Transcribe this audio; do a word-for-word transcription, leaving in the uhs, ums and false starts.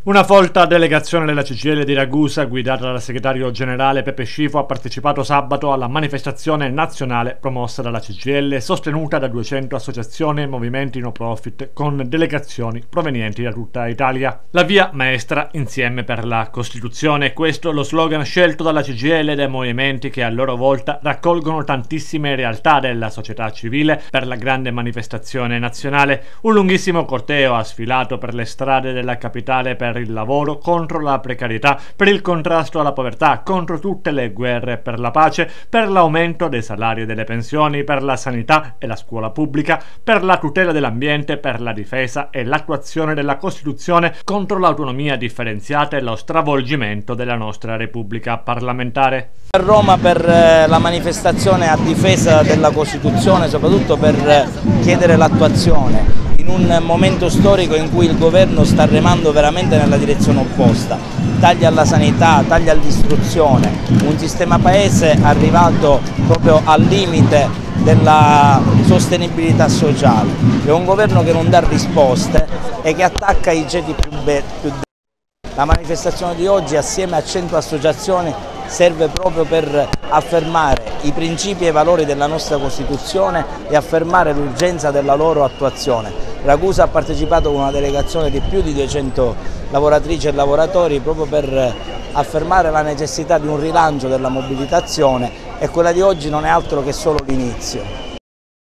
Una folta delegazione della C G I L di Ragusa, guidata dal segretario generale Pepe Scifo, ha partecipato sabato alla manifestazione nazionale promossa dalla C G I L, sostenuta da duecento associazioni e movimenti no profit con delegazioni provenienti da tutta Italia. La via maestra insieme per la Costituzione, questo lo slogan scelto dalla C G I L e dai movimenti che a loro volta raccolgono tantissime realtà della società civile per la grande manifestazione nazionale. Un lunghissimo corteo ha sfilato per le strade della capitale per il lavoro, contro la precarietà, per il contrasto alla povertà, contro tutte le guerre, per la pace, per l'aumento dei salari e delle pensioni, per la sanità e la scuola pubblica, per la tutela dell'ambiente, per la difesa e l'attuazione della Costituzione, contro l'autonomia differenziata e lo stravolgimento della nostra Repubblica parlamentare. A Roma per la manifestazione a difesa della Costituzione, soprattutto per chiedere l'attuazione in un momento storico in cui il governo sta remando veramente nella direzione opposta. Tagli alla sanità, tagli all'istruzione, un sistema paese arrivato proprio al limite della sostenibilità sociale. È un governo che non dà risposte e che attacca i ceti più deboli. La manifestazione di oggi, assieme a cento associazioni, serve proprio per affermare i principi e i valori della nostra Costituzione e affermare l'urgenza della loro attuazione. Ragusa ha partecipato con una delegazione di più di duecento lavoratrici e lavoratori proprio per affermare la necessità di un rilancio della mobilitazione, e quella di oggi non è altro che solo l'inizio.